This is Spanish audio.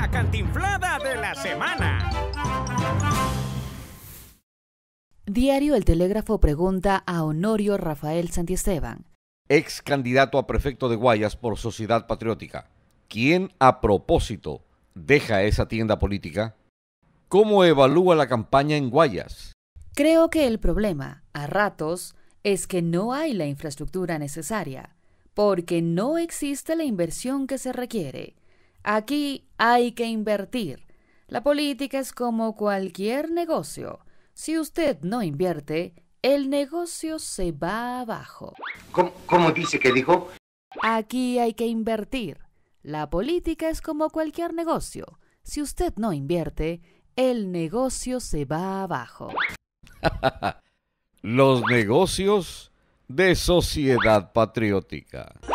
la cantinflada de la semana. Diario El Telégrafo pregunta a Honorio Rafael Santiesteban, ex candidato a prefecto de Guayas por Sociedad Patriótica. ¿Quién a propósito deja esa tienda política? ¿Cómo evalúa la campaña en Guayas? creo que el problema, a ratos, es que no hay la infraestructura necesaria, porque no existe la inversión que se requiere. Aquí hay que invertir. La política es como cualquier negocio. Si usted no invierte, el negocio se va abajo. ¿Cómo dice que dijo? Aquí hay que invertir. La política es como cualquier negocio. Si usted no invierte, el negocio se va abajo. Los negocios de Sociedad Patriótica.